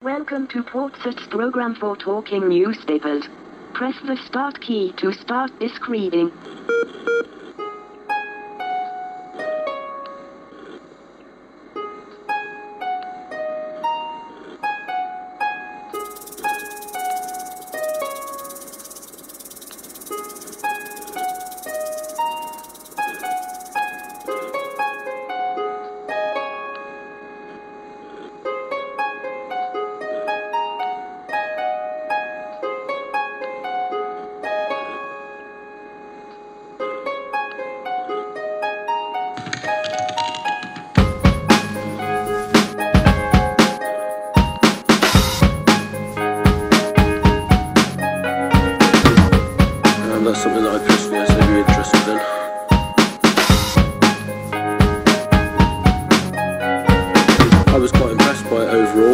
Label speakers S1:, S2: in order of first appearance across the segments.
S1: Welcome to Portset's program for talking newspapers. Press the start key to start disc reading.
S2: That's something that I personally am very interested in. I was quite impressed by it overall.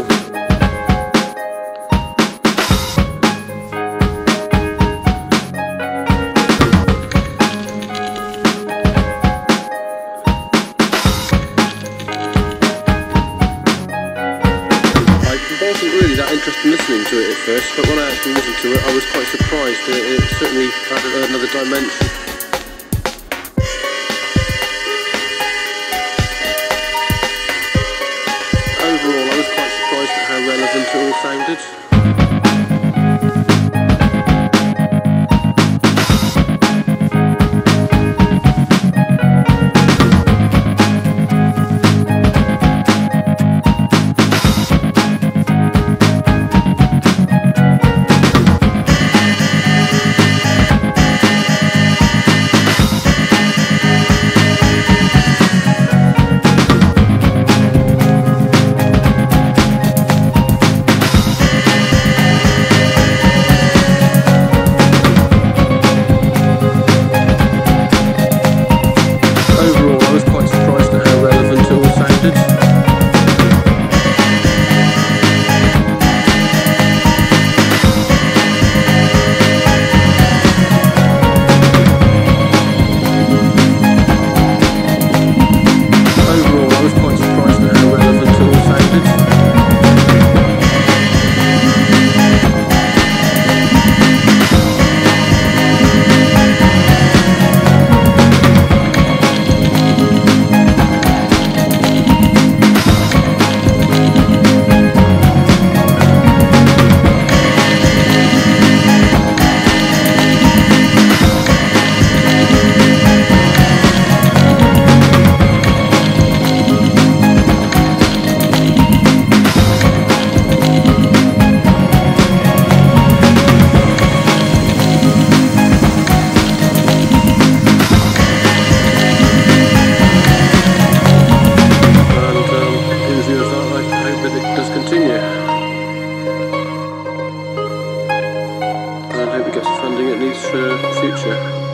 S2: I wasn't really that interested in listening to it at first, but when I actually listened to it, I was quite surprised. It certainly added another dimension. Overall, I was quite surprised at how relevant it all sounded. I hope it gets the funding it needs for the future.